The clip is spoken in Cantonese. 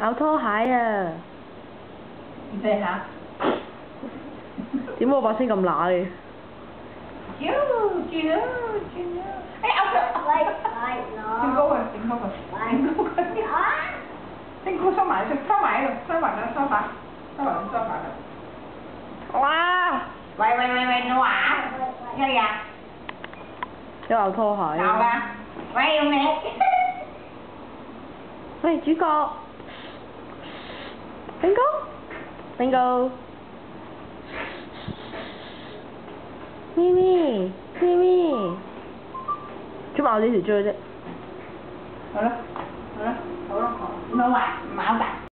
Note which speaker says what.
Speaker 1: 咬拖鞋啊！
Speaker 2: 預備下。
Speaker 1: 點解我把聲咁乸嘅？
Speaker 2: 轉啊！哎咬佢！升高佢，升高佢，升高佢。升高收埋喺度，收埋喺度，收埋喺梳化，收埋喺梳化度。哇！喂，你話咩呀？
Speaker 1: 有咬拖鞋。
Speaker 2: 咬㗎！喂，用你。
Speaker 1: 喂，主角。Bingo。咪咪，做乜咬呢條追啫？
Speaker 2: 好啦，唔好玩，唔咬㗎。